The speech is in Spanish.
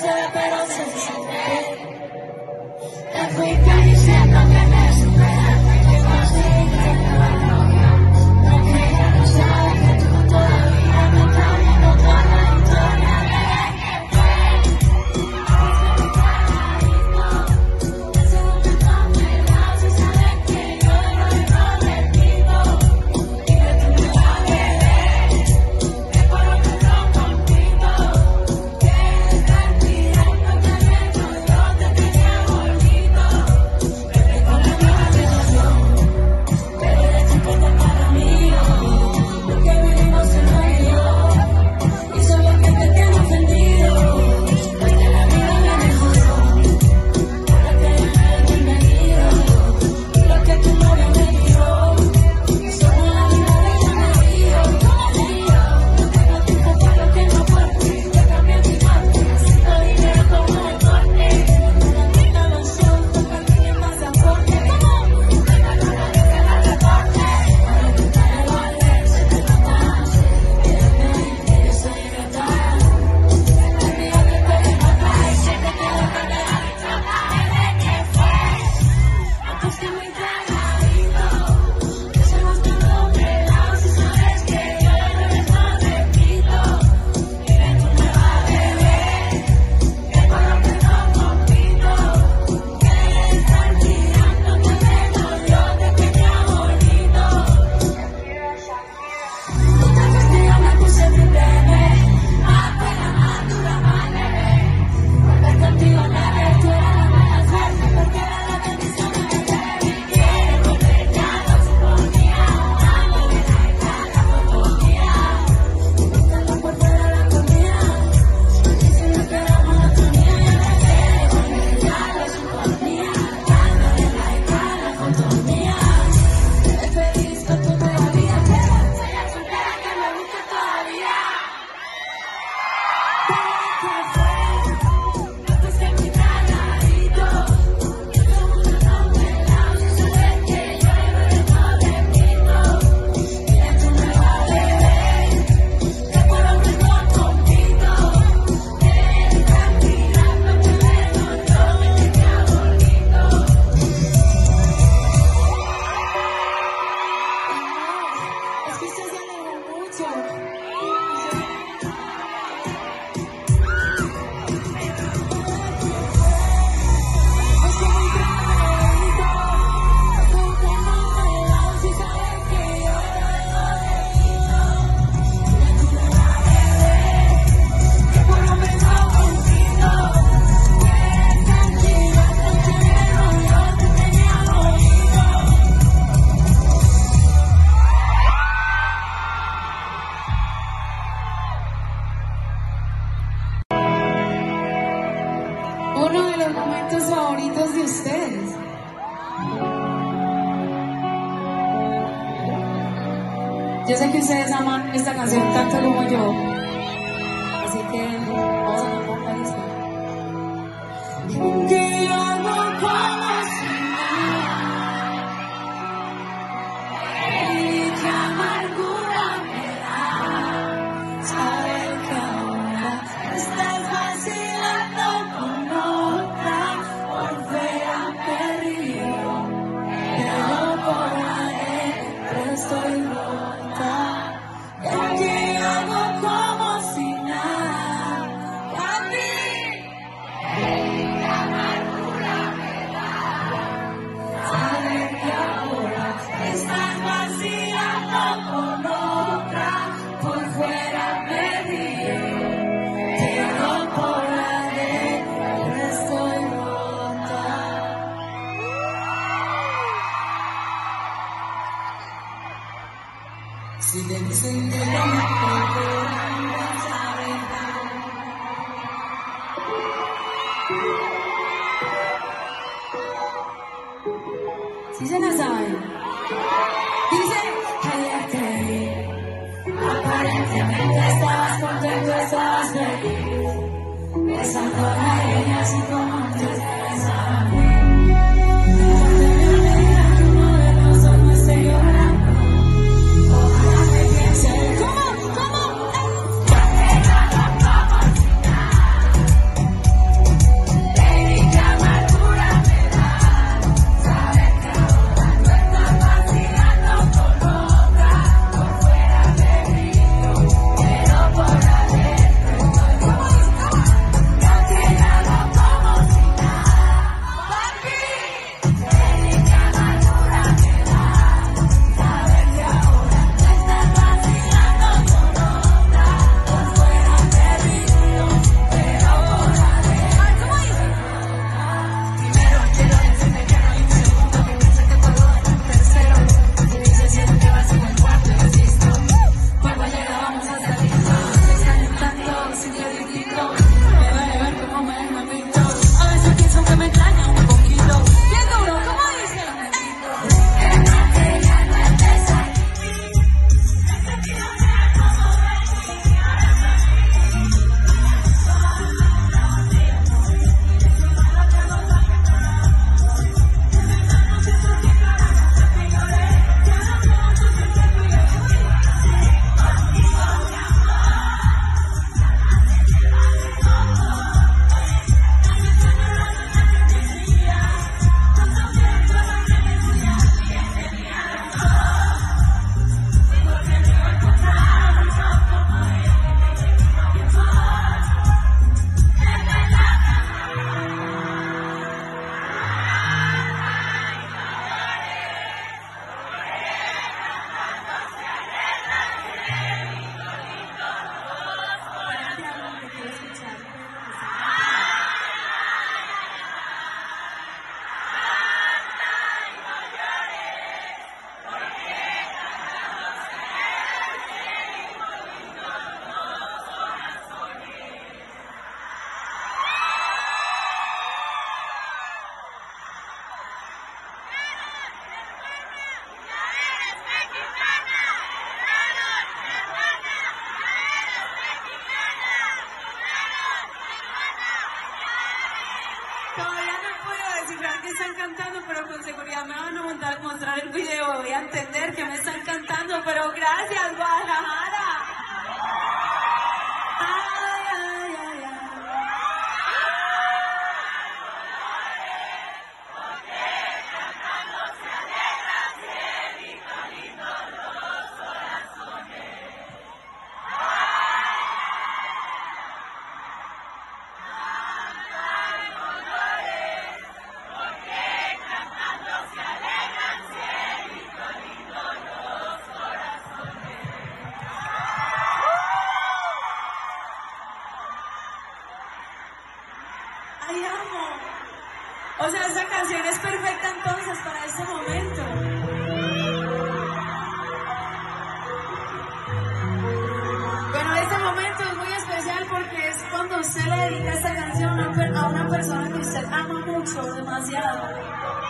Yo sé que ustedes aman esta canción tanto como yo, así que vamos a cantar la disco. Que yo no conozco y qué amargura me da saber que ahora estás vacilando con otra, por fuera me río, pero por adentro estoy rota. Y aquí hago como si nada, a mí qué amargura me da saber que ahora estás vacilando con otra, por fuera me río, pero por adentro estoy rota. Si te dicen que no me perdonan, vas a verdad. Si se la saben, dice, ayer te vi, aparentemente estabas contento, estabas feliz, besando a ella así como antes de besarme. Uno de los dos no esté llorando. Ojalá me piense, ¿cómo? podría entender que me están cantando, pero gracias, Guadalajara. Ay, ay, ay, ay. Ay, amo. O sea, esa canción es perfecta entonces para este momento. Bueno, este momento es muy especial porque es cuando usted le dedica esta canción a una persona que usted ama mucho, demasiado.